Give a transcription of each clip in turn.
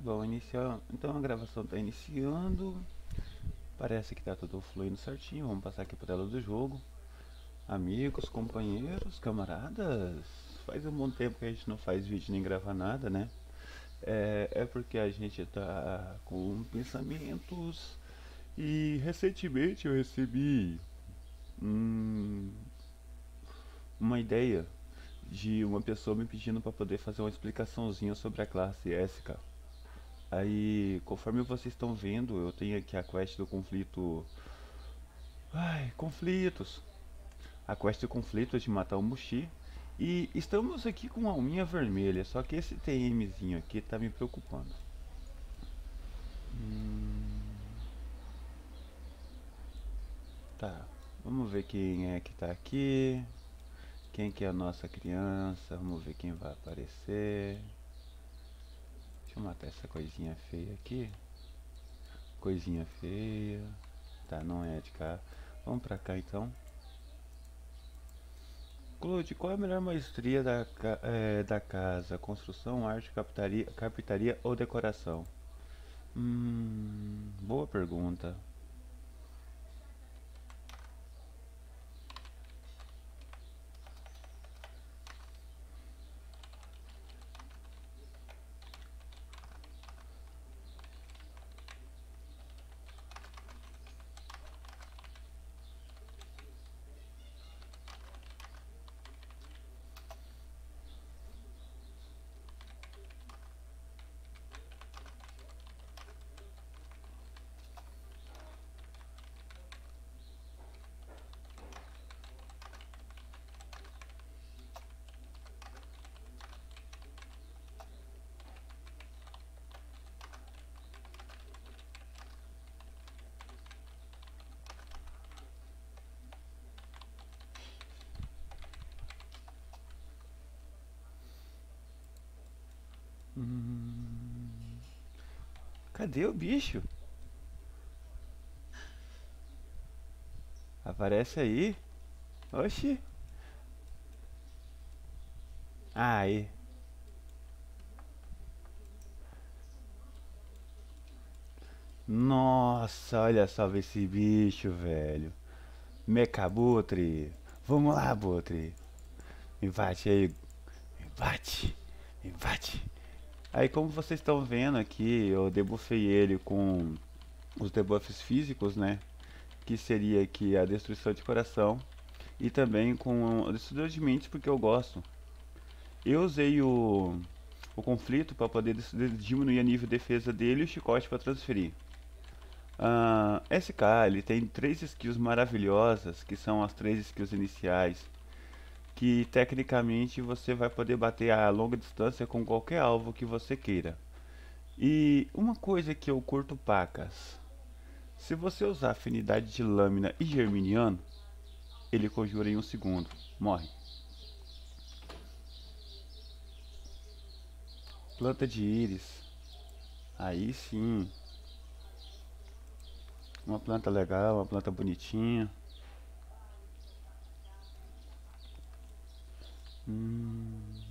bom, iniciar. Então a gravação está iniciando. Parece que está tudo fluindo certinho. Vamos passar aqui por tela do jogo. Amigos, companheiros, camaradas. Faz um bom tempo que a gente não faz vídeo nem grava nada, né? É porque a gente tá com pensamentos. E recentemente eu recebi hum, uma ideia de uma pessoa me pedindo para poder fazer uma explicaçãozinha sobre a classe SK. Aí, conforme vocês estão vendo, eu tenho aqui a quest do conflito. Ai, conflitos! A quest do conflito é de matar o Mushi. E estamos aqui com a unha vermelha, só que esse TMzinho aqui tá me preocupando. Hum, tá, vamos ver quem é que tá aqui. Quem que é a nossa criança? Vamos ver quem vai aparecer. Deixa eu matar essa coisinha feia aqui. Coisinha feia. Tá, não é de cá. Vamos pra cá então. Claude, qual é a melhor maestria da casa? Construção, arte, carpintaria ou decoração? Boa pergunta. Hum, cadê o bicho? Aparece aí. Oxi. Ah, aí. Nossa, olha só esse bicho, velho. Mecabutre. Vamos lá, Butre. Invade aí. Invade. Invade. Aí, como vocês estão vendo aqui, eu debuffei ele com os debuffs físicos, né? Que seria aqui a destruição de coração e também com o destruidor de mentes, porque eu gosto. Eu usei o conflito para poder diminuir a nível de defesa dele e o chicote para transferir. SK ele tem três skills maravilhosas, que são as três skills iniciais, que tecnicamente você vai poder bater a longa distância com qualquer alvo que você queira. E uma coisa que eu curto pacas, se você usar afinidade de lâmina e germiniano, ele conjura em um segundo, morre. Planta de íris, aí sim, uma planta legal, uma planta bonitinha. Hum,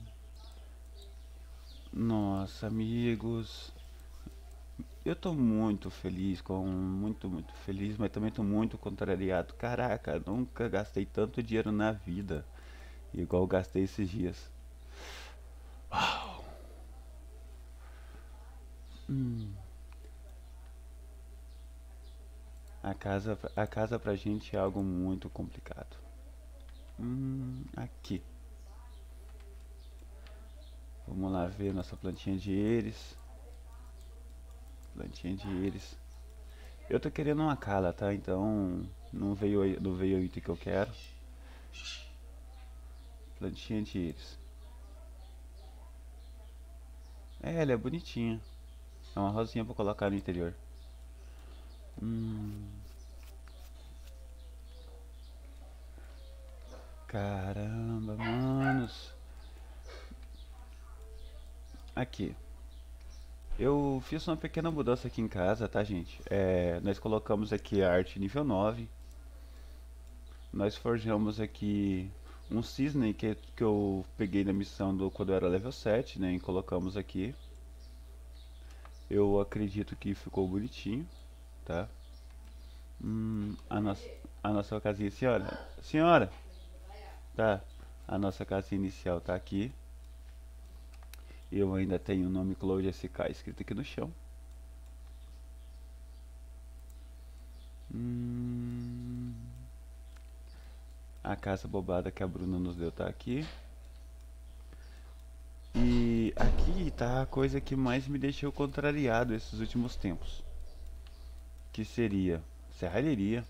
nossa, amigos, eu tô muito feliz, muito feliz, mas também tô muito contrariado. Caraca, nunca gastei tanto dinheiro na vida, igual gastei esses dias. Uau. Hum, a casa pra gente é algo muito complicado. Aqui. Vamos lá ver nossa plantinha de íris. Plantinha de íris. Eu tô querendo uma cala, tá? Então não veio o item que eu quero. Plantinha de íris. Ela é bonitinha. É uma rosinha pra colocar no interior. Hum, caramba, manos. Aqui. Eu fiz uma pequena mudança aqui em casa, tá, gente? Nós colocamos aqui a arte nível 9. Nós forjamos aqui um cisne que eu peguei na missão quando eu era level 7, né? E colocamos aqui. Eu acredito que ficou bonitinho, tá? Hum, a nossa, a nossa casinha, senhora, tá? A nossa casinha inicial tá aqui. Eu ainda tenho o nome Cloud SK escrito aqui no chão. Hum, a casa bobada que a Bruna nos deu tá aqui. E aqui tá a coisa que mais me deixou contrariado esses últimos tempos, que seria a serralheria,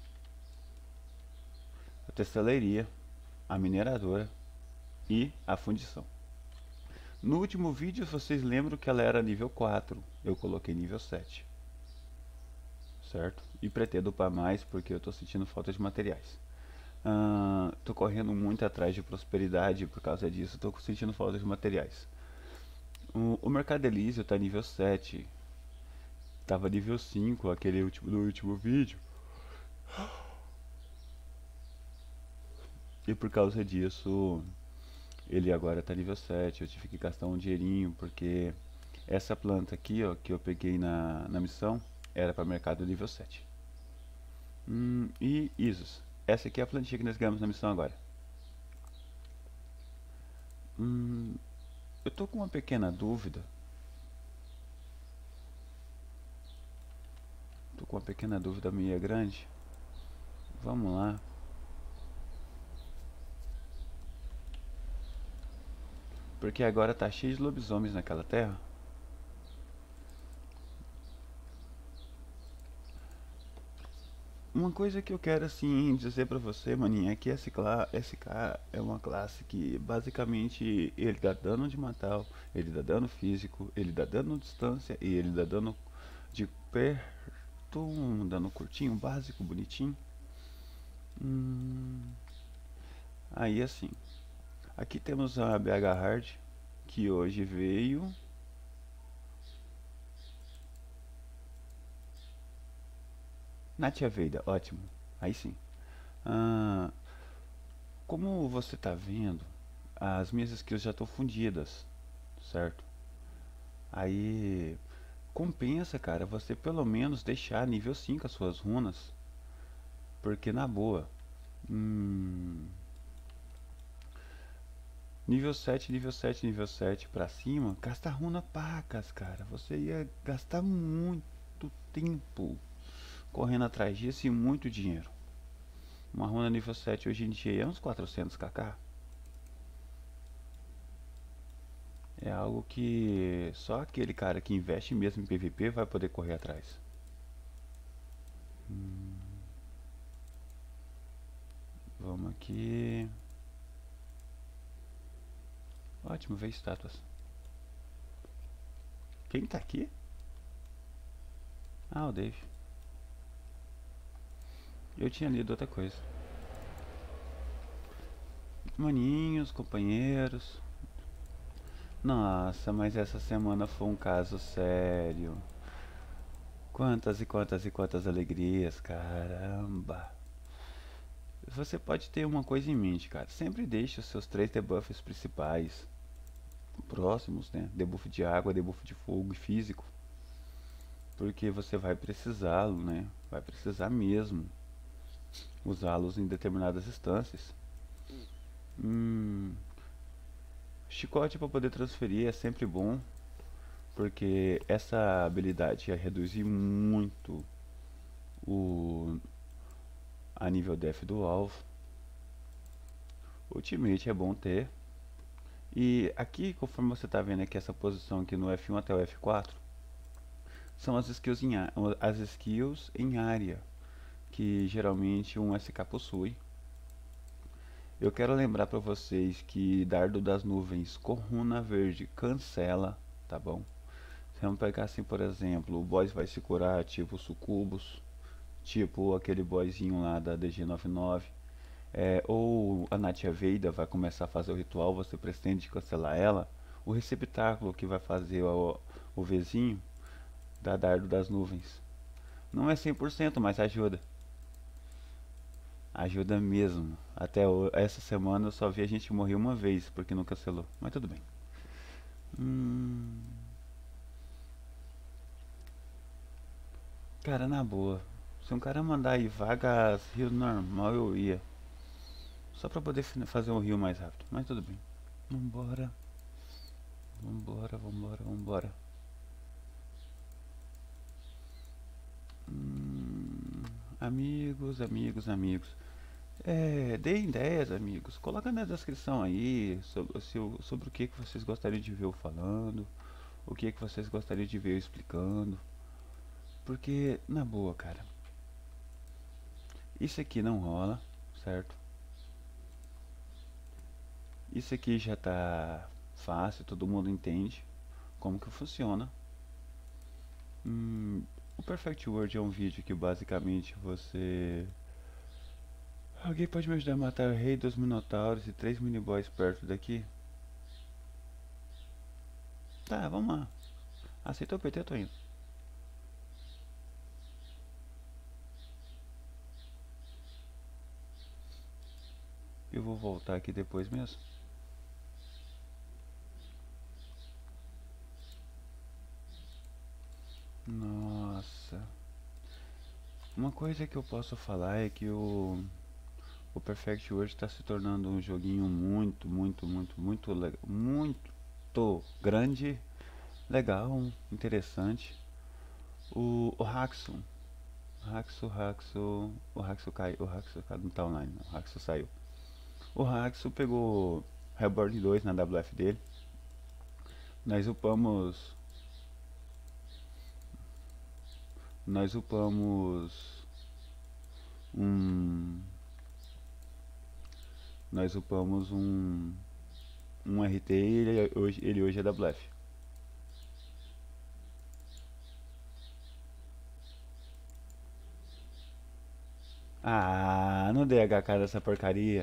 a testaleria, a mineradora e a fundição. No último vídeo vocês lembram que ela era nível 4, eu coloquei nível 7, certo? E pretendo upar mais porque eu tô sentindo falta de materiais. Tô correndo muito atrás de prosperidade por causa disso, tô sentindo falta de materiais. O Mercado Elísio tá nível 7, tava nível 5 aquele último, no último vídeo. E por causa disso, ele agora tá nível 7. Eu tive que gastar um dinheirinho porque essa planta aqui, ó, que eu peguei na missão, era para mercado nível 7. E Isos. Essa aqui é a plantinha que nós ganhamos na missão agora. Eu tô com uma pequena dúvida. Tô com uma pequena dúvida meio grande. Vamos lá. Porque agora tá cheio de lobisomens naquela terra. Uma coisa que eu quero assim dizer pra você, maninha, é que SK é uma classe que basicamente ele dá dano de matar, ele dá dano físico, ele dá dano distância e ele dá dano de perto, um dano curtinho, básico, bonitinho. Hum, aí assim, aqui temos a BH Hard, que hoje veio. Natia Veida, ótimo. Aí sim. Ah, como você tá vendo, as minhas skills já estão fundidas, certo? Aí compensa, cara, você pelo menos deixar nível 5 as suas runas, porque na boa, hum, nível 7, nível 7, nível 7 pra cima, gasta runa pacas, cara. Você ia gastar muito tempo correndo atrás disso e muito dinheiro. Uma runa nível 7 hoje em dia é uns 400 kk. É algo que só aquele cara que investe mesmo em PVP vai poder correr atrás. Vamos aqui. Ótimo, ver estátuas. Quem tá aqui? Ah, o Dave. Eu tinha lido outra coisa. Maninhos, companheiros. Nossa, mas essa semana foi um caso sério. Quantas e quantas e quantas alegrias, caramba. Você pode ter uma coisa em mente, cara. Sempre deixe os seus 3 debuffs principais próximos, né? Debuff de água, debuff de fogo e físico. Porque você vai precisá-lo, né? Vai precisar mesmo usá-los em determinadas instâncias. Hum, chicote para poder transferir é sempre bom, porque essa habilidade ia reduzir muito o a nível def do alvo. Ultimate é bom ter. E aqui, conforme você está vendo aqui essa posição aqui no F1 até o F4, são as skills em área que geralmente um SK possui. Eu quero lembrar para vocês que Dardo das Nuvens com runa verde cancela, tá bom? Vamos pegar assim, por exemplo, o boss vai se curar tipo sucubus, tipo aquele boyzinho lá da DG99, ou a Natia Veida vai começar a fazer o ritual, você pretende cancelar ela, o receptáculo que vai fazer o Vzinho da Dardo das Nuvens. Não é 100%, mas ajuda. Ajuda mesmo. Essa semana eu só vi a gente morrer uma vez porque não cancelou. Mas tudo bem. Hum, Cara, na boa. Se um cara mandar aí vagas rio normal, eu ia. Só pra poder fazer um rio mais rápido. Mas tudo bem. Vambora, vambora, vambora, vambora. Hum, amigos, amigos, amigos. Deem ideias, amigos. Coloca na descrição aí sobre o que que vocês gostariam de ver eu falando, o que que vocês gostariam de ver eu explicando. Porque, na boa, cara, isso aqui não rola, certo? Isso aqui já tá fácil, todo mundo entende como que funciona. O Perfect World é um vídeo que basicamente você. Alguém pode me ajudar a matar o rei dos minotauros e três miniboys perto daqui? Tá, vamos lá. Aceitou o PT, eu tô indo. Eu vou voltar aqui depois mesmo. Nossa. Uma coisa que eu posso falar é que o Perfect World está se tornando um joguinho muito, muito, muito, muito, muito grande, legal, interessante. O Haxo, o Haxo não tá online, não, o Haxo saiu. O Haxo pegou Reborn 2 na WF dele. Nós upamos, nós upamos um, nós upamos um RT e ele hoje é WF. Ah, não dei HK dessa porcaria.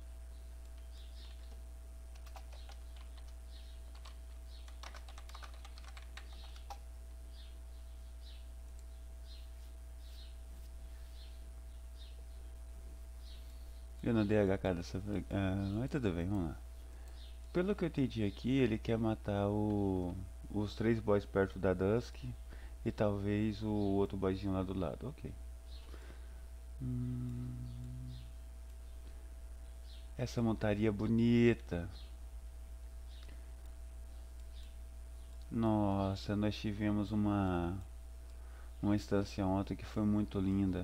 Eu não dei HK dessa. Mas tudo bem, vamos lá. Pelo que eu entendi aqui, ele quer matar os três boys perto da Dusk e talvez o outro boyzinho lá do lado. Ok. Hum, essa montaria bonita. Nossa, nós tivemos uma instância ontem que foi muito linda.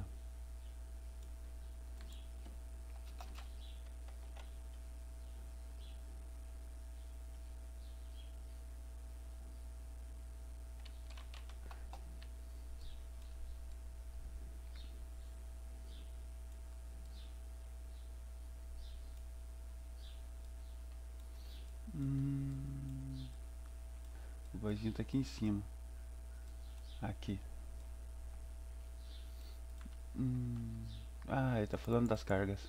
Hum, o boyzinho tá aqui em cima. Aqui. Hum, ele tá falando das cargas.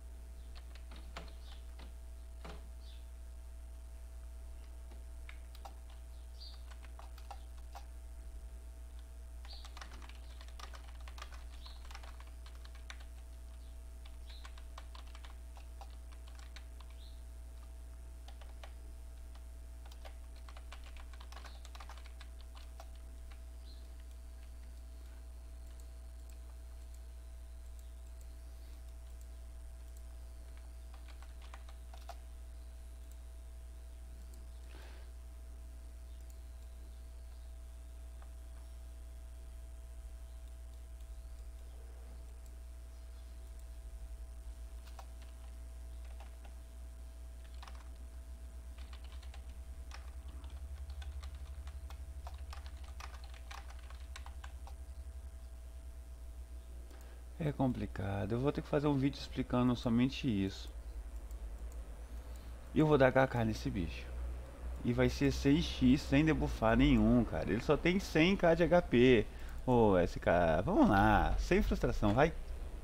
É complicado. Eu vou ter que fazer um vídeo explicando somente isso. E eu vou dar HK nesse bicho. E vai ser 6x sem debuffar nenhum, cara. Ele só tem 100k de HP. Ô, SK, vamos lá. Sem frustração, vai.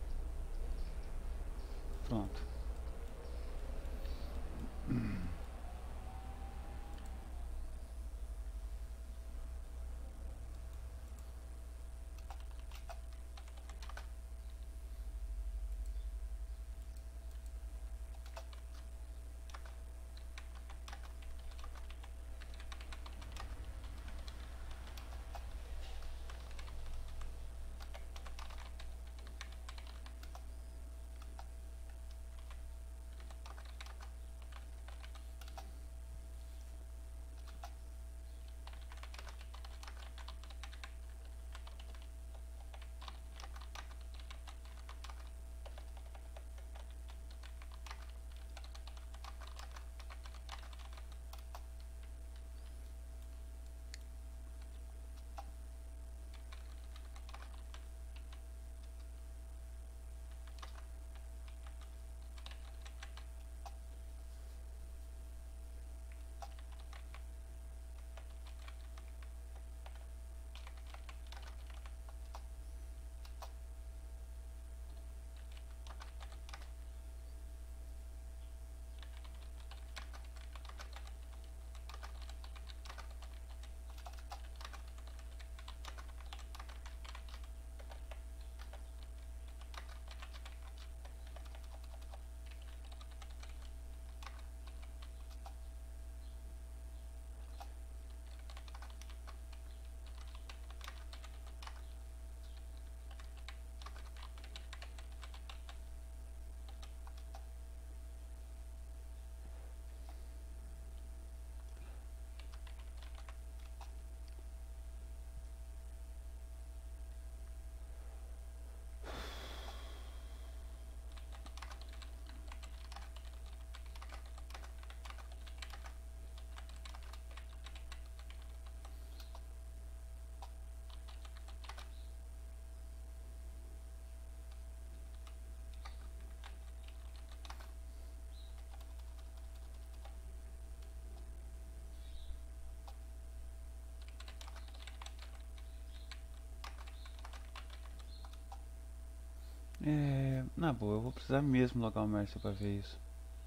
Pronto. Na boa, eu vou precisar mesmo logar o Mércio pra ver isso.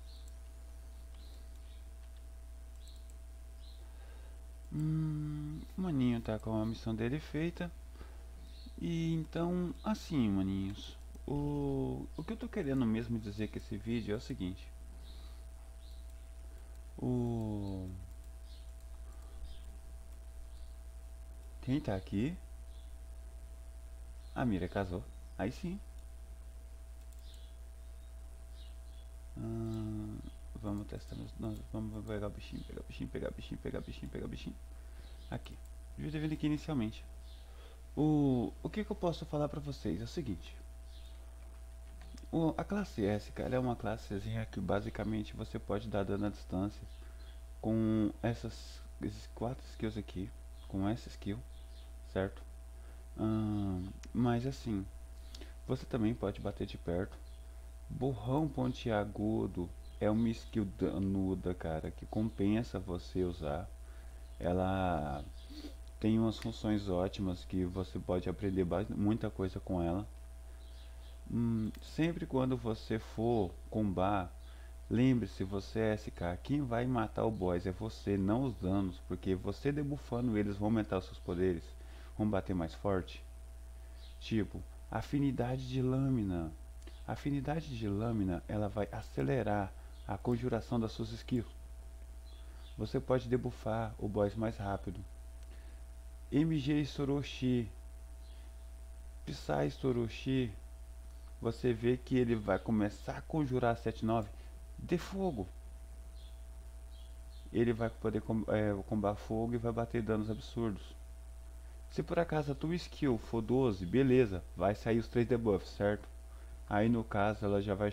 O maninho tá com a missão dele feita. E então, assim, maninhos, o que eu tô querendo mesmo dizer com esse vídeo é o seguinte. O Quem tá aqui? A Mira casou. Aí sim. Hum, vamos testar. Vamos pegar o bichinho, pegar o bichinho, pegar o bichinho, pegar o bichinho, pegar o bichinho. Aqui. Devia ter vindo aqui inicialmente. O que eu posso falar pra vocês é o seguinte. A classe S, cara, é uma classezinha que basicamente você pode dar dano à distância com esses quatro skills aqui. Com essa skill, certo? Mas assim, você também pode bater de perto. Borrão pontiagudo é uma skill danuda, cara, que compensa você usar. Ela tem umas funções ótimas que você pode aprender muita coisa com ela. Sempre quando você for combar, lembre-se, você é SK, quem vai matar o boss é você, não os danos, porque você debuffando eles vão aumentar os seus poderes, vão bater mais forte. Tipo, afinidade de lâmina. A afinidade de lâmina, ela vai acelerar a conjuração das suas skills. Você pode debuffar o boss mais rápido. MG Soroshi, Psy Soroshi, você vê que ele vai começar a conjurar 7-9 de fogo. Ele vai poder combar fogo e vai bater danos absurdos. Se por acaso a tua skill for 12, beleza, vai sair os 3 debuffs, certo? Aí no caso ela já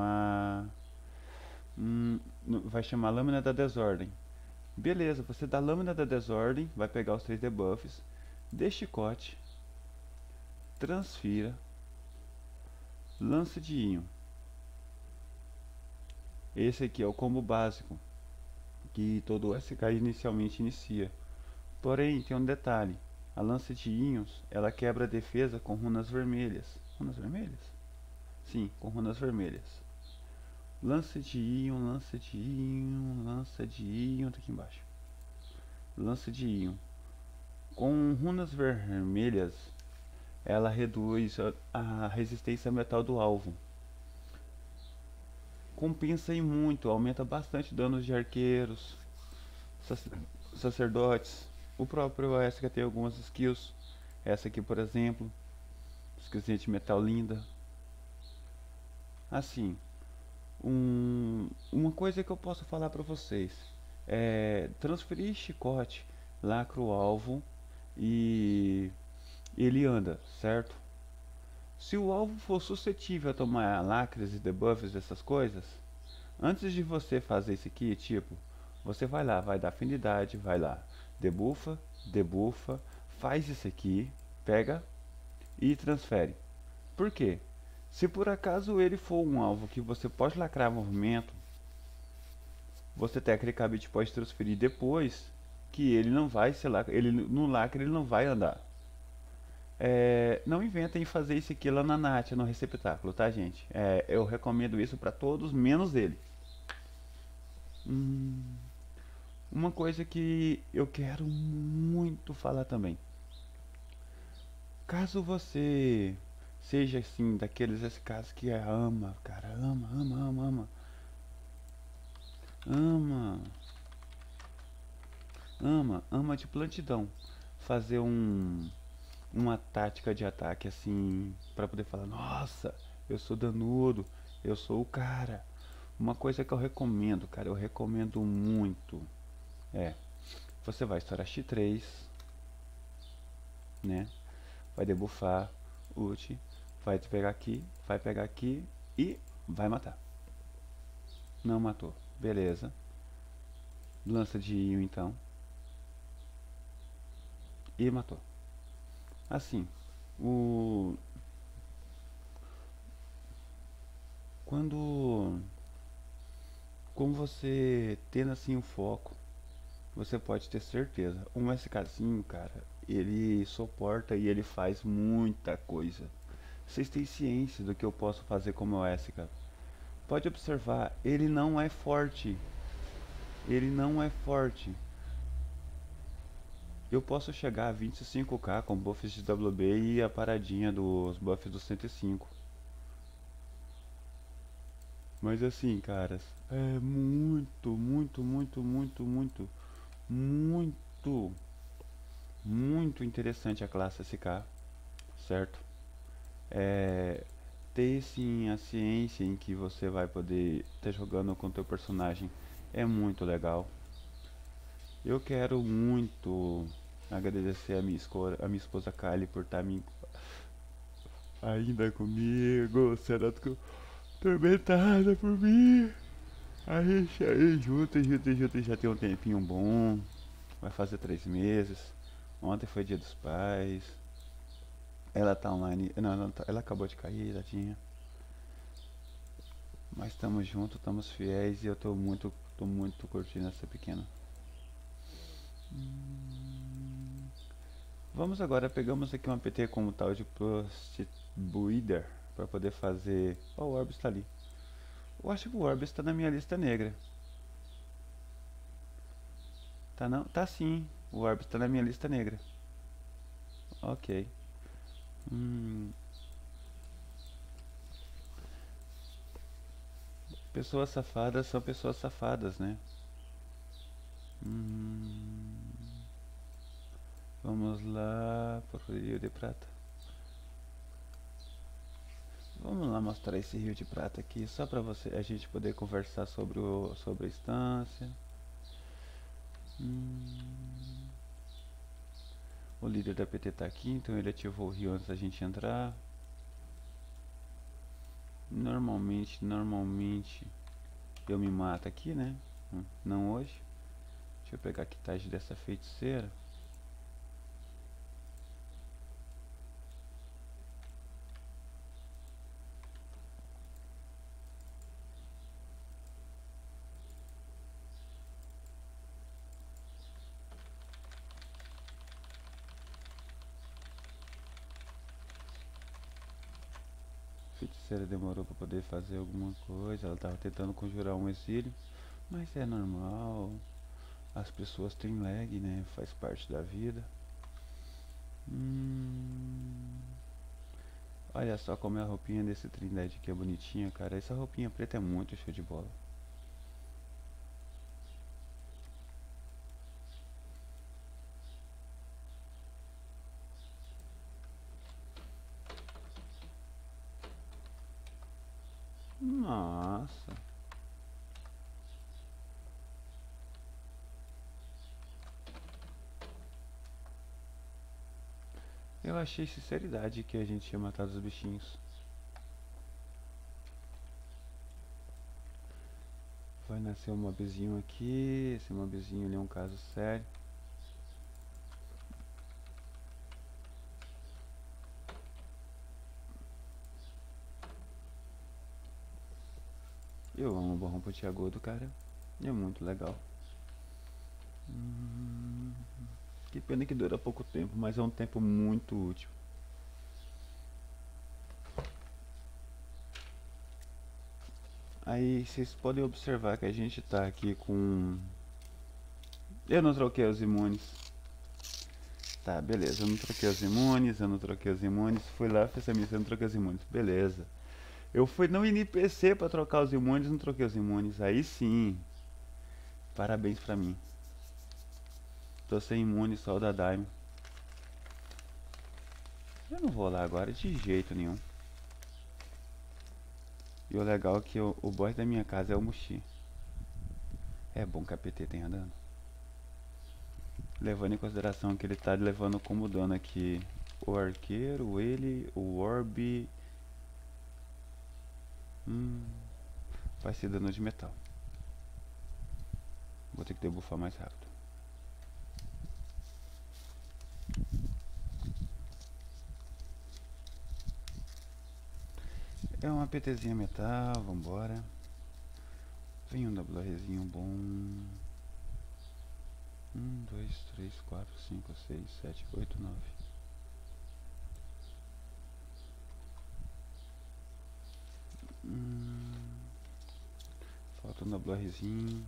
vai chamar Lâmina da Desordem. Beleza, você dá Lâmina da Desordem, vai pegar os 3 debuffs, dê chicote, transfira, lança de íon. Esse aqui é o combo básico que todo SK inicialmente inicia. Porém, tem um detalhe. A lança de íons, ela quebra a defesa com runas vermelhas. Runas vermelhas? Sim, com runas vermelhas. Lança de íon, lança de íon, lança de íon, tá aqui embaixo. Lança de íon. Com runas vermelhas, ela reduz a resistência metal do alvo. Compensa em muito, aumenta bastante danos de arqueiros, sacerdotes. O próprio ASK tem algumas skills. Essa aqui, por exemplo, skillzinha de metal linda. Assim, uma coisa que eu posso falar para vocês é transferir chicote, lacra o alvo e ele anda, certo? Se o alvo for suscetível a tomar lacres e debuffs dessas coisas, antes de você fazer isso aqui, tipo, você vai lá, vai dar afinidade, vai lá, debufa, debufa, faz isso aqui, pega e transfere. Por quê? Se por acaso ele for um alvo que você pode lacrar movimento, você tecnicamente pode transferir depois que ele não vai ser lacre, ele no lacre ele não vai andar. Não inventem fazer isso aqui lá na Nath, no receptáculo, tá, gente? Eu recomendo isso pra todos, menos ele. Hum, uma coisa que eu quero muito falar também. Caso você seja assim, daqueles SKs que ama, cara, ama, ama, ama, ama, ama, ama de plantidão, fazer uma tática de ataque assim, para poder falar, nossa, eu sou danudo, eu sou o cara. Uma coisa que eu recomendo, cara, eu recomendo muito, é, você vai estourar X3, né, vai debuffar, ult, vai pegar aqui e vai matar. Não matou, beleza. Lança de íon então, e matou. Assim, o quando como você tendo assim o foco, você pode ter certeza, um SKzinho, cara, ele suporta e ele faz muita coisa. Vocês têm ciência do que eu posso fazer com o meu S, cara. Pode observar, ele não é forte. Ele não é forte. Eu posso chegar a 25k com buffs de WB e a paradinha dos buffs do 105. Mas assim, caras, é muito, muito interessante a classe SK, certo? É, ter sim a ciência em que você vai poder estar jogando com o teu personagem é muito legal. Eu quero muito agradecer a minha esposa Kylie por estar ainda comigo, sendo atormentada por mim. A gente aí junto já tem um tempinho bom. Vai fazer 3 meses. Ontem foi dia dos pais. Ela tá online. Não, ela acabou de cair, tadinha. Mas estamos juntos, estamos fiéis e eu tô muito curtindo essa pequena. Vamos agora, pegamos aqui uma PT como tal de Prostituider para poder fazer. Oh, o Orbis está ali. Eu acho que o Orbis está na minha lista negra. Tá não? Tá sim. O Orbis está na minha lista negra. Ok. Hum, pessoas safadas são pessoas safadas, né? Hum, vamos lá, por Rio de Prata. Vamos lá mostrar esse Rio de Prata aqui, só para a gente poder conversar sobre a instância. Hum, o líder da PT tá aqui, então ele ativou o rio antes da gente entrar. Normalmente eu me mato aqui, né? Não hoje. Deixa eu pegar a quitagem dessa feiticeira. A feiticeira demorou para poder fazer alguma coisa. Ela estava tentando conjurar um exílio, mas é normal. As pessoas têm lag, né? Faz parte da vida. Olha só como é a roupinha desse Trindade aqui é bonitinha, cara. Essa roupinha preta é muito show de bola. Nossa. Eu achei sinceridade que a gente tinha matado os bichinhos. Vai nascer um mobzinho aqui. Esse mobzinho ali é um caso sério. Eu amo o borrão pontiagudo, cara. É muito legal. Que pena que dura pouco tempo, mas é um tempo muito útil. Aí vocês podem observar que a gente tá aqui com... Eu não troquei os imunes. Tá, beleza. Eu não troquei os imunes, eu não troquei os imunes. Fui lá, fiz a missão, não troquei os imunes. Beleza. Eu fui no NPC pra trocar os imunes, não troquei os imunes. Aí sim. Parabéns pra mim. Tô sem imune, só o da Daime. Eu não vou lá agora de jeito nenhum. E o legal é que o boss da minha casa é o Mushi. É bom que a PT tenha dano. Levando em consideração que ele tá levando como dano aqui o arqueiro, ele, o orb. Vai ser dano de metal. Vou ter que debufar mais rápido. É uma PTzinha metal, vambora. Vem um WRzinho bom. 1, 2, 3, 4, 5, 6, 7, 8, 9. Botando a blurzinho.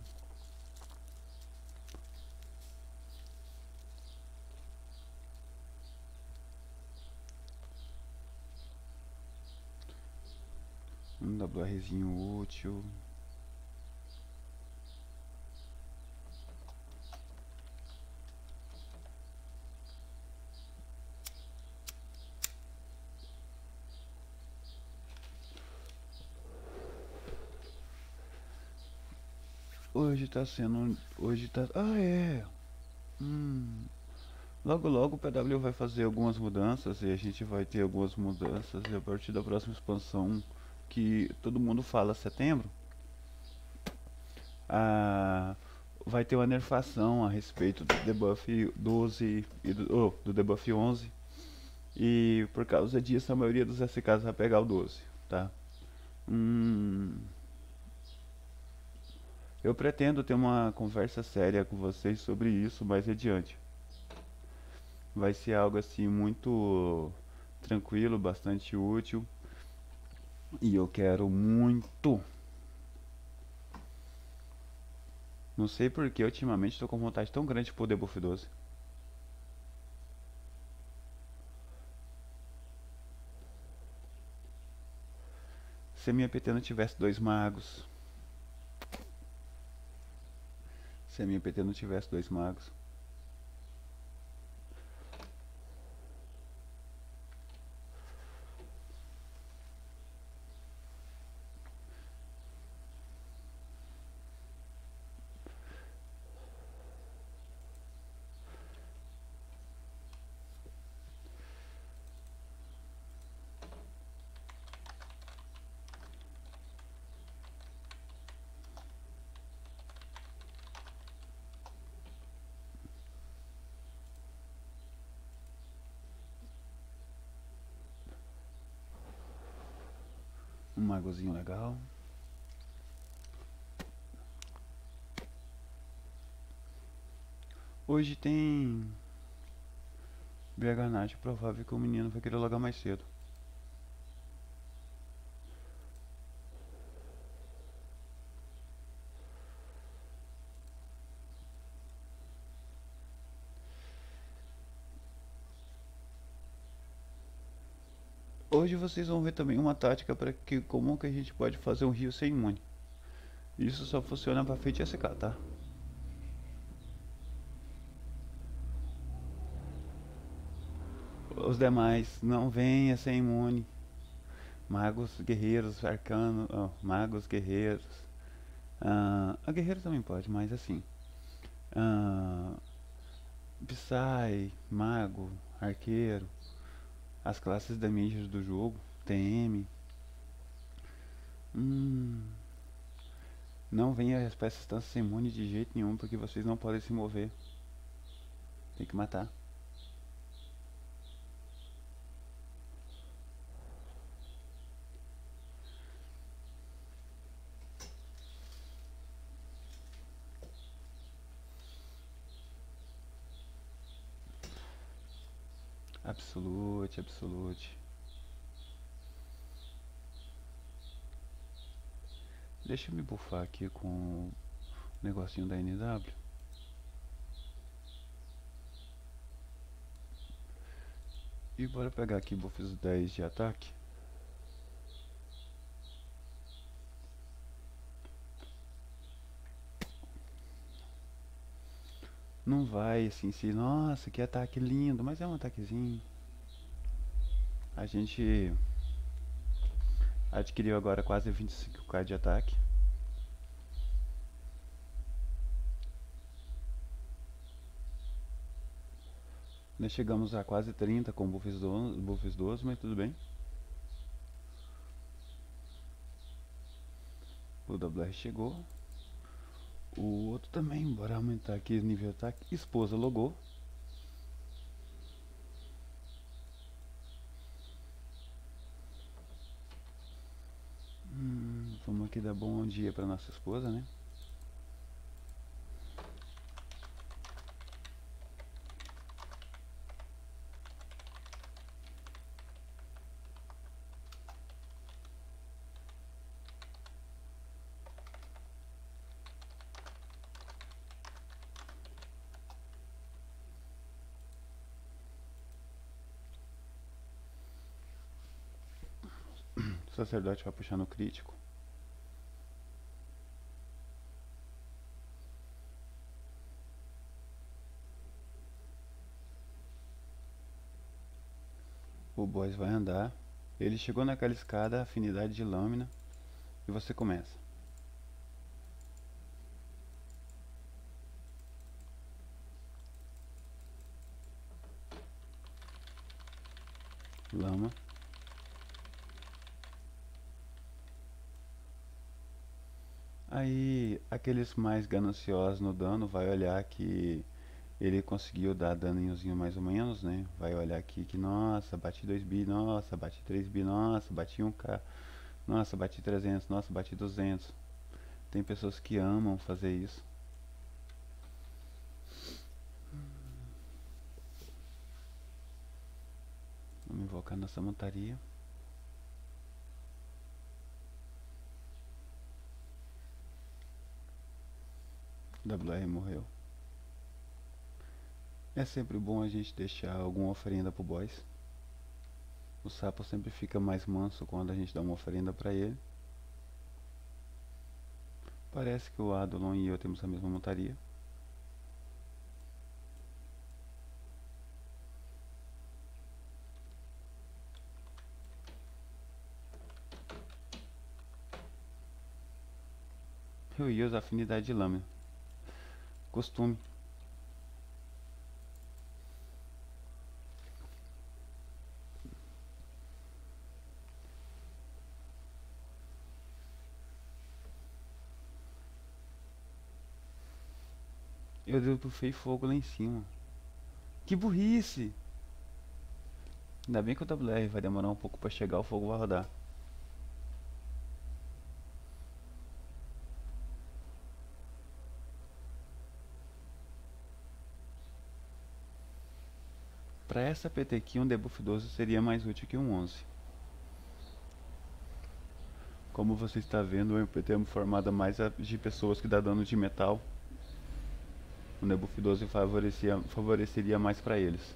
Um WRzinho útil. Hoje tá sendo. Hoje tá. Ah, é! Logo logo o PW vai fazer algumas mudanças e a gente vai ter algumas mudanças e a partir da próxima expansão que todo mundo fala setembro, a, vai ter uma nerfação a respeito do debuff 12 e do debuff 11 e por causa disso a maioria dos SKs vai pegar o 12, tá? Hum, eu pretendo ter uma conversa séria com vocês sobre isso mais adiante. Vai ser algo assim muito tranquilo, bastante útil. E eu quero muito. Não sei porque ultimamente estou com vontade tão grande de poder buff 12. Se a minha PT não tivesse dois magos. Se a minha PT não tivesse dois magos. Um magozinho legal. Hoje tem BH, provável que o menino vai querer logar mais cedo. Hoje vocês vão ver também uma tática para que como que a gente pode fazer um rio sem imune. Isso só funciona para Fate SK, tá? Os demais não venha sem imune. Magos, guerreiros, arcanos, oh, magos, guerreiros. A guerreiro também pode, mas assim. Ah, Psy, mago, arqueiro, as classes da majors do jogo, TM. Não venha as peças estão sem imune de jeito nenhum, porque vocês não podem se mover. Tem que matar. Absolute, absolute. Deixa eu me bufar aqui com o negocinho da NW. E bora pegar aqui buffs 10 de ataque. Não vai assim se, nossa, que ataque lindo, mas é um ataquezinho. A gente adquiriu agora quase 25k de ataque. Nós chegamos a quase 30 com buffs 12, mas tudo bem. O WR chegou. O outro também, bora aumentar aqui o nível de ataque. Esposa logou. Vamos aqui dar bom dia para nossa esposa, né? O sacerdote vai puxar no crítico. O boss vai andar. Ele chegou naquela escada, afinidade de lâmina. E você começa. Lama. Aí, aqueles mais gananciosos no dano vai olhar que ele conseguiu dar danozinho mais ou menos, né? Vai olhar aqui que, nossa, bati 2 bi, nossa, bati 3 bi, nossa, bati 1k, nossa, bati 300, nossa, bati 200. Tem pessoas que amam fazer isso. Vamos invocar nossa montaria. WR morreu. É sempre bom a gente deixar alguma oferenda pro boss. O sapo sempre fica mais manso quando a gente dá uma oferenda pra ele. Parece que o Adolon e eu temos a mesma montaria. Eu ia usar afinidade de lâmina. Costume. Eu bufei fogo lá em cima. Que burrice! Ainda bem que o WR vai demorar um pouco pra chegar, o fogo vai rodar. Pra essa PT aqui, um debuff 12 seria mais útil que um 11. Como você está vendo, o PT é formada mais de pessoas que dá dano de metal. O debuff 12 favoreceria mais pra eles.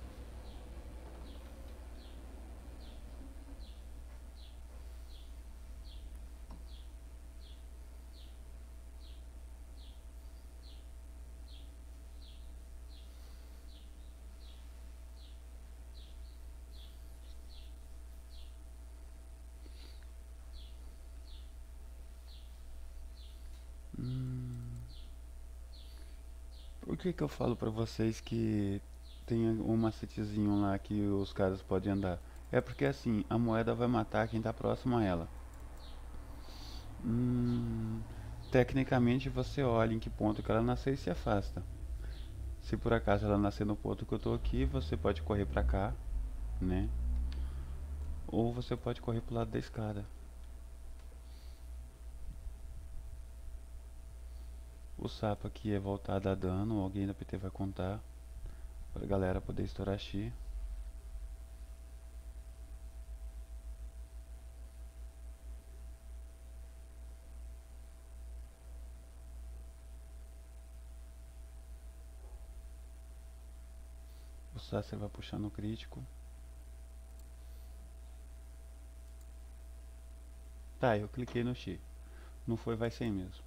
Por que eu falo pra vocês que tem um macetezinho lá que os caras podem andar? É porque assim, a moeda vai matar quem tá próximo a ela. Tecnicamente você olha em que ponto que ela nasceu e se afasta. Se por acaso ela nascer no ponto que eu tô aqui, você pode correr pra cá, né? Ou você pode correr pro lado da escada. O sapo aqui é voltado a dano, alguém da PT vai contar pra galera poder estourar X. O Sacer vai puxar no crítico. Tá, eu cliquei no X. Não foi, vai ser mesmo.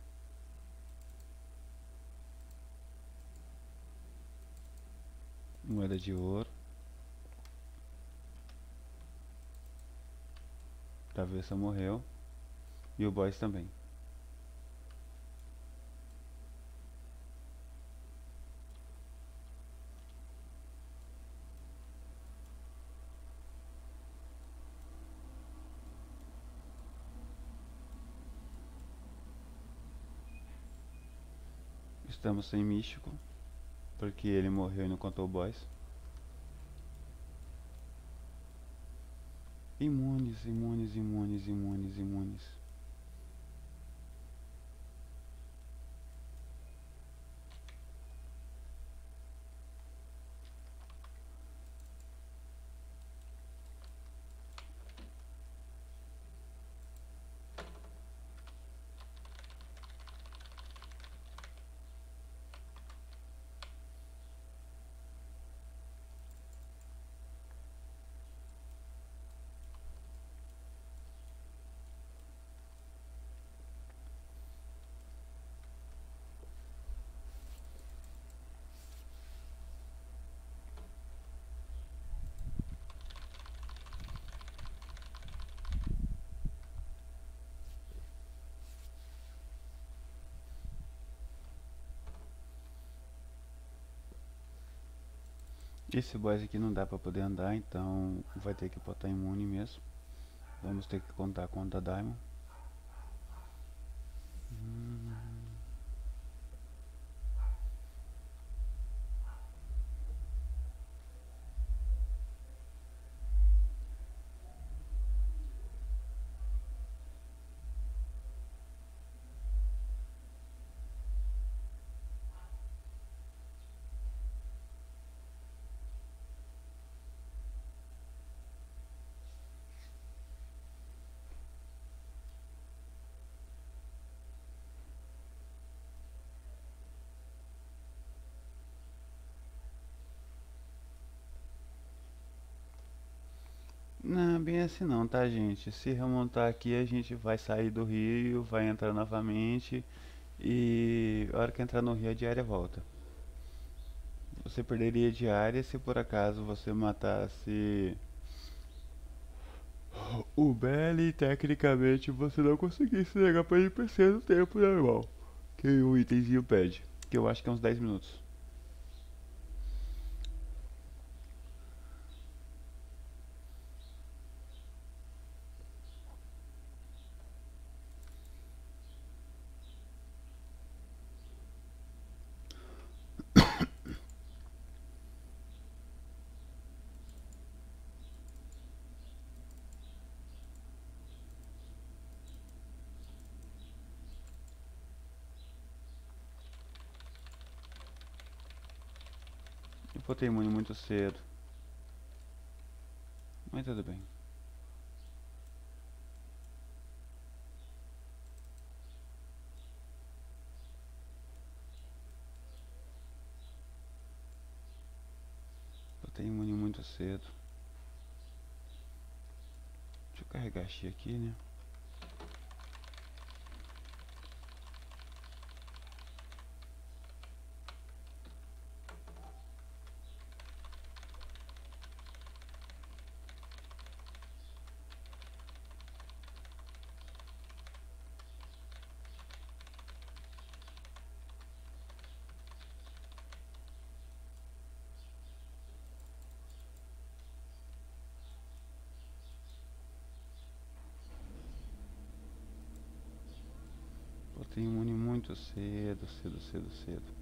Moeda de ouro. Travessa morreu. E o boss também. Estamos sem místico. Porque ele morreu e não contou o boss. Imunes, imunes, imunes, imunes, imunes. Esse boss aqui não dá pra poder andar, então vai ter que botar imune mesmo. Vamos ter que contar com a Diamond. Não, bem assim não, tá, gente? Se remontar aqui, a gente vai sair do rio, vai entrar novamente e a hora que entrar no rio, a diária volta. Você perderia diária se por acaso você matasse o Belly, tecnicamente você não conseguisse chegar pra NPC no tempo normal que o itemzinho pede, que eu acho que é uns 10 minutos. Eu botei imune muito cedo, mas tudo bem. Botei imune muito cedo. Deixa eu carregar a Xi aqui, né? Botei imune muito cedo, cedo, cedo, cedo.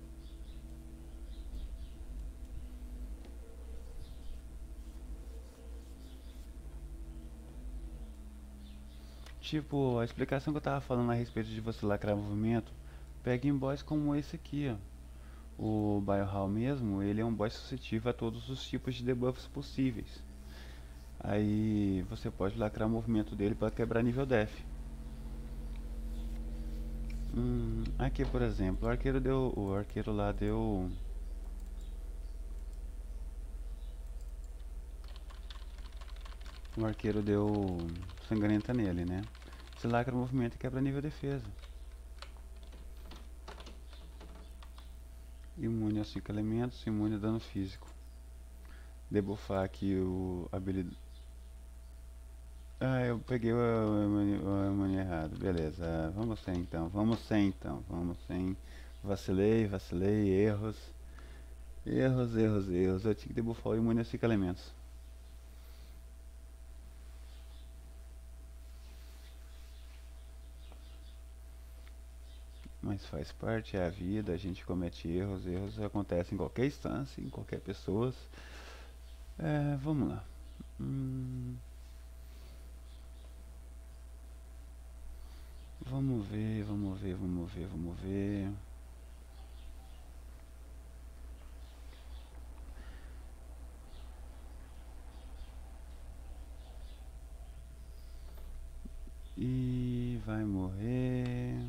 Tipo, a explicação que eu tava falando a respeito de você lacrar movimento, pega em boss como esse aqui, ó. O Biohall mesmo, ele é um boss suscetível a todos os tipos de debuffs possíveis. Aí você pode lacrar o movimento dele para quebrar nível def. Aqui por exemplo, o arqueiro lá deu, o arqueiro deu sangrenta nele, né? Você lacra o movimento e quebra nível defesa. Imune aos 5 elementos, imune a dano físico. Debuffar aqui o habilidade. Ah, eu peguei o imune errado. Beleza, vamos sem então, vamos sem então, vamos sem. Vacilei, vacilei, erros. Erros, erros, erros. Eu tinha que debuffar o imune aos 5 elementos. Mas faz parte, é a vida, a gente comete erros, erros acontecem em qualquer instância, em qualquer pessoa. Vamos lá. Vamos ver, vamos ver, vamos ver, vamos ver. E vai morrer.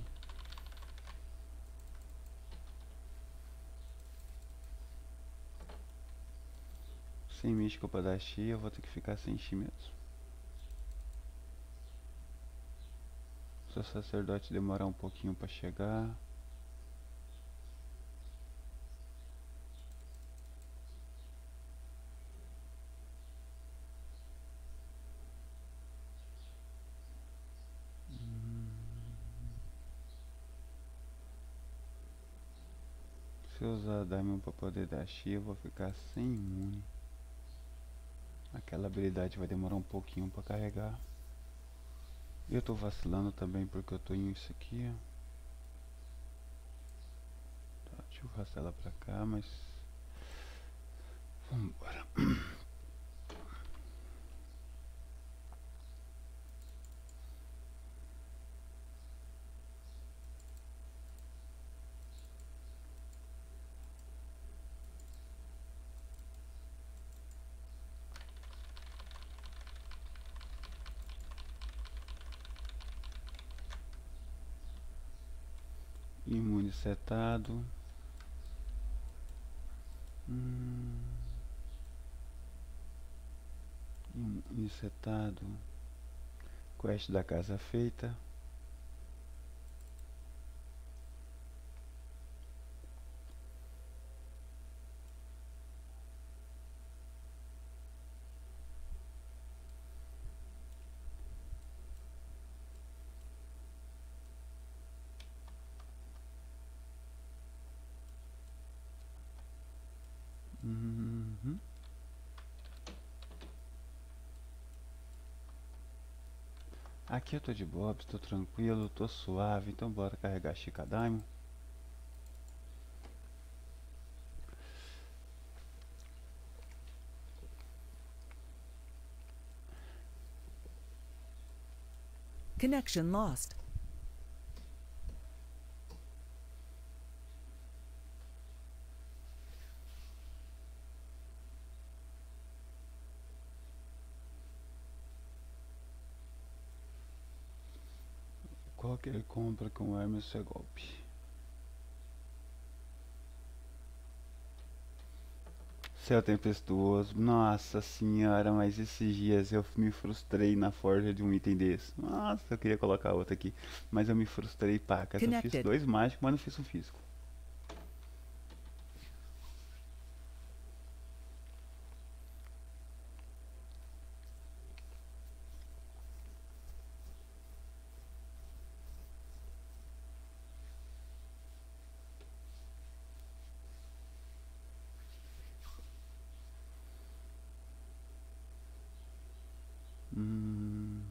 Sem místico pra dar chi, eu vou ter que ficar sem chi mesmo. Se o sacerdote demorar um pouquinho pra chegar. Se eu usar Diamond pra poder dar X, eu vou ficar sem imune. Aquela habilidade vai demorar um pouquinho pra carregar. Eu tô vacilando também porque eu tô em isso aqui, ó. Tá, deixa eu arrastar ela pra cá, mas... Vambora. Imune setado. Imune setado. Quest da casa feita. Aqui eu tô de boa, tô tranquilo, tô suave, então bora carregar Chica Diamond. Connection lost. Qualquer compra com arma é golpe. Céu tempestuoso, nossa senhora, mas esses dias eu me frustrei na forja de um item desse. Nossa, eu queria colocar outro aqui, mas eu me frustrei, pacas. Eu fiz Connected. 2 mágicos, mas não fiz um físico. Hum...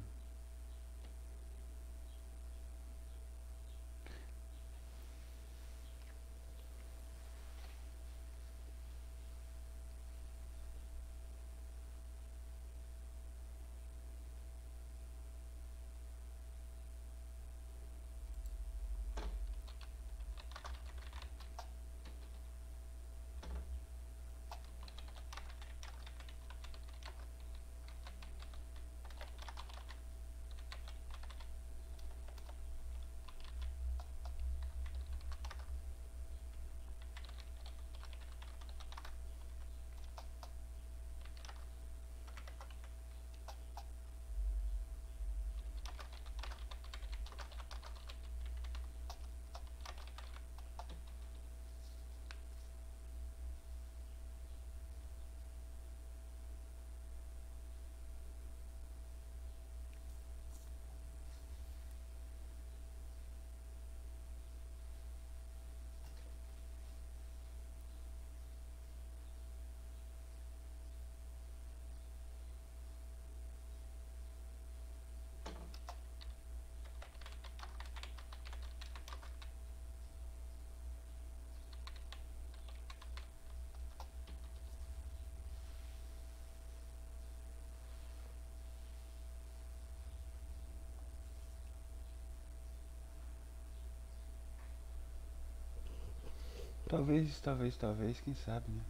Talvez, quem sabe, né?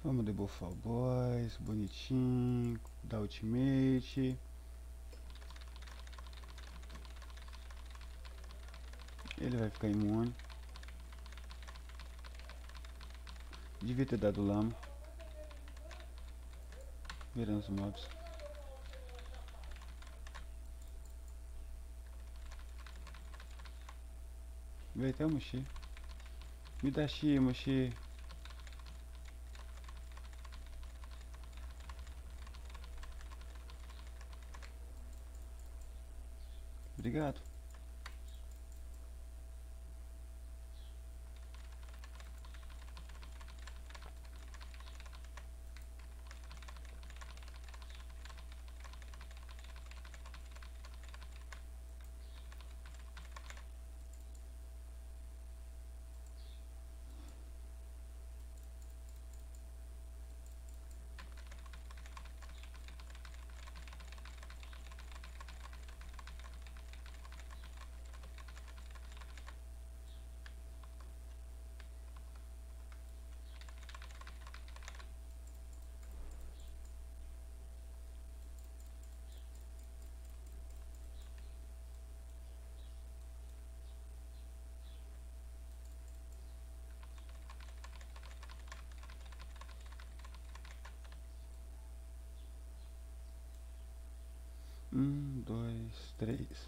Vamos debuffar o boss, bonitinho, dar ultimate. Ele vai ficar imune. Devia ter dado lama. Virando os mobs. Veio até o Mushi. Me dá Shi, Mushi. Obrigado. Dois, três.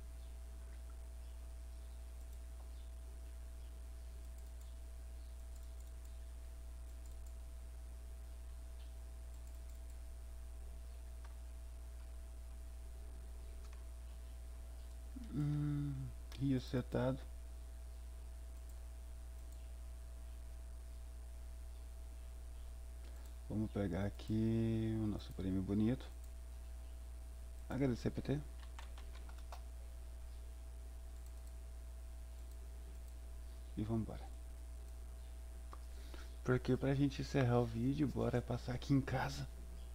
Rio setado. Vamos pegar aqui o nosso prêmio bonito. Agradecer, PT. E vamos embora. Porque pra gente encerrar o vídeo, bora passar aqui em casa.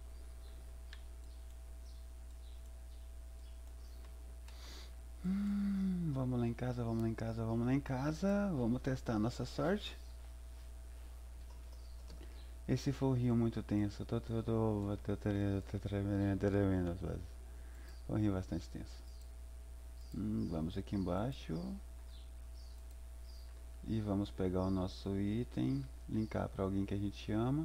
Vamos lá em casa, vamos lá em casa, vamos lá em casa. Vamos testar a nossa sorte. Esse foi o rio muito tenso. Tô tremendo às vezes. Foi um rio bastante tenso. Vamos aqui embaixo. E vamos pegar o nosso item. Linkar para alguém que a gente ama.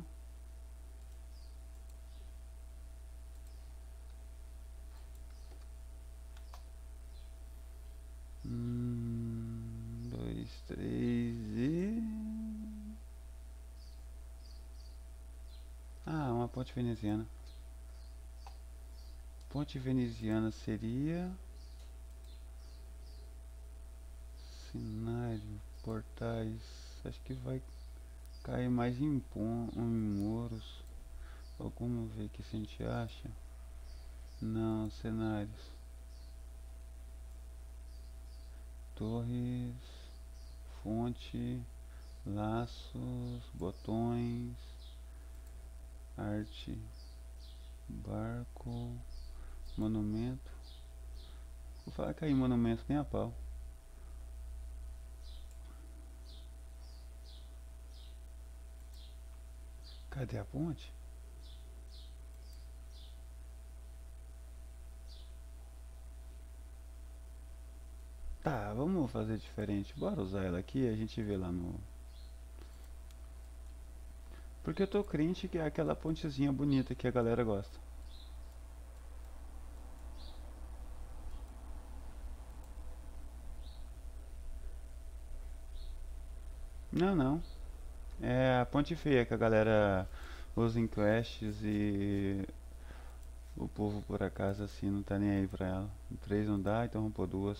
Dois, três e... uma ponte veneziana. Ponte veneziana seria... cenário, portais... acho que vai cair mais em muros. Vamos ver aqui se a gente acha. Não, cenários. Torres, fonte, laços, botões, arte, barco, monumento. Vou falar cair monumento nem a pau. Cadê a ponte? Tá, vamos fazer diferente. Bora usar ela aqui e a gente vê lá no... porque eu tô crente que é aquela pontezinha bonita que a galera gosta. Não, não. É a ponte feia que a galera usa em quests e o povo por acaso assim não tá nem aí pra ela. 3 não dá, então vamos pôr 2.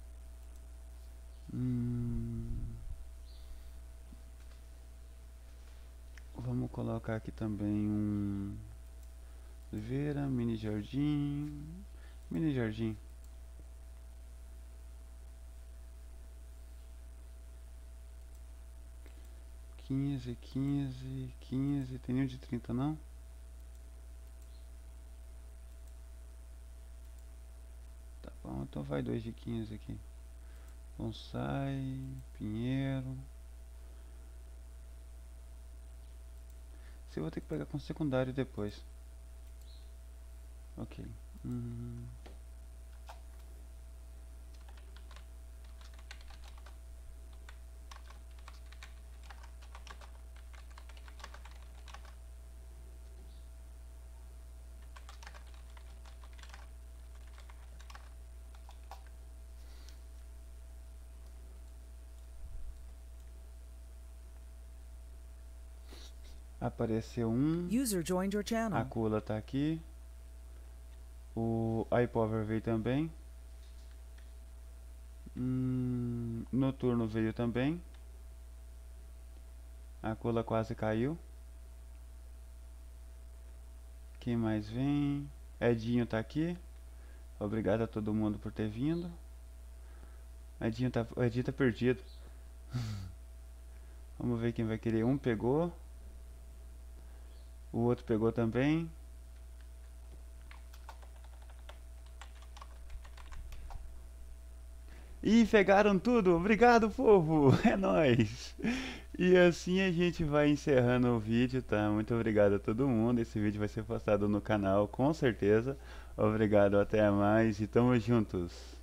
Vamos colocar aqui também um oliveira, mini jardim. Mini jardim. Quinze, 15. Tem nenhum de 30 não? Tá bom, então vai 2 de 15 aqui. Bonsai, pinheiro. Esse eu vou ter que pegar com secundário depois. Ok. Apareceu um. User joined your A channel. Kula tá aqui. O iPower veio também. Noturno veio também. A Kula quase caiu. Quem mais vem? Edinho tá aqui. Obrigado a todo mundo por ter vindo. O Edinho tá perdido. Vamos ver quem vai querer. Um pegou. O outro pegou também. Ih, pegaram tudo. Obrigado, povo. É nóis. E assim a gente vai encerrando o vídeo, tá? Muito obrigado a todo mundo. Esse vídeo vai ser postado no canal, com certeza. Obrigado, até mais e tamo juntos.